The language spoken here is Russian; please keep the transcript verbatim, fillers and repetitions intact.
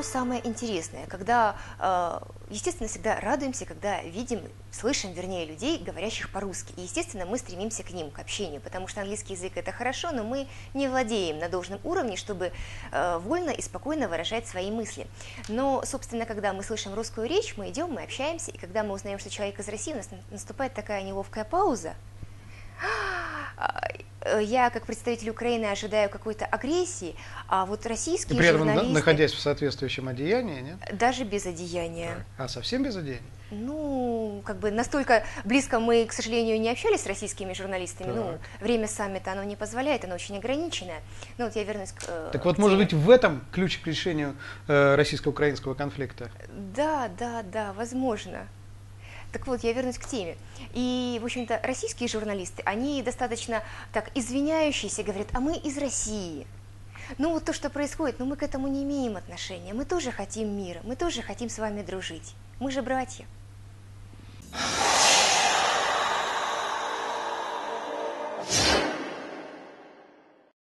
самое интересное, когда, э, естественно, всегда радуемся, когда видим, слышим, вернее, людей, говорящих по-русски. И, естественно, мы стремимся к ним, к общению, потому что английский язык – это хорошо, но мы не владеем на должном уровне, чтобы э, вольно и спокойно выражать свои мысли. Но, собственно, когда мы слышим русскую речь, мы идем, мы общаемся, и когда мы узнаем, что человек из России, у нас наступает такая неловкая пауза. Я, как представитель Украины, ожидаю какой-то агрессии, а вот российские и при этом журналисты... находясь в соответствующем одеянии, нет? Даже без одеяния. А совсем без одеяния? Ну, как бы настолько близко мы, к сожалению, не общались с российскими журналистами. Так. Ну, время саммита, оно не позволяет, оно очень ограниченное. Ну, вот я вернусь к... э, Так вот, к может теме. быть, в этом ключ к решению э, российско-украинского конфликта? Да, да, да, возможно. Так вот, я вернусь к теме. И, в общем-то, российские журналисты, они достаточно так извиняющиеся, говорят, а мы из России. Ну вот то, что происходит, ну мы к этому не имеем отношения. Мы тоже хотим мира, мы тоже хотим с вами дружить. Мы же братья.